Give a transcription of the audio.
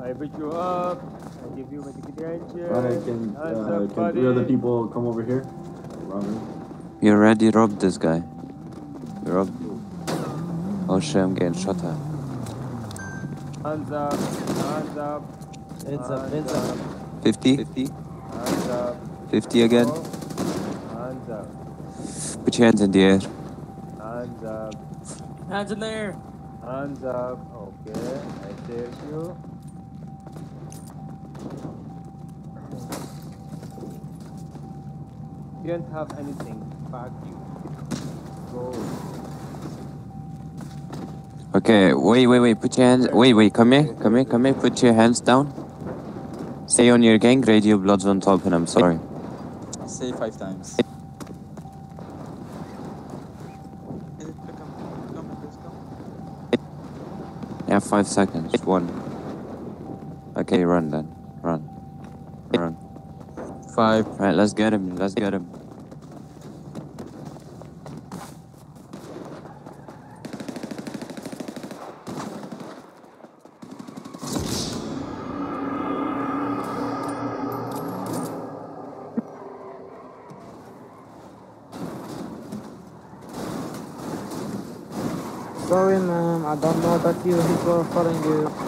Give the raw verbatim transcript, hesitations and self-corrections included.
I pick you up. I give you medical attention. Alright, can, uh, can three other people come over here? Robin. You already robbed this guy. You robbed. Oh shit, I'm getting shot at. Hands up. Hands up. Hands up. Hands up. fifty? fifty. Hands up. fifty again. Hands up. Put your hands in the air. Hands up. Hands in the air. Hands up. Okay. I take you. You don't have anything. Fuck you. Go. Okay, wait, wait, wait. Put your hands. Wait, wait. Come here. Come here. Come here. Put your hands down. Stay on your gang. Radio bloods on top, and I'm sorry. Say five times. Yeah, five seconds. One. Okay, run then. Run. Run. Five. Right, let's get him. Let's get him. Sorry, ma'am. I don't know that you. He's following you.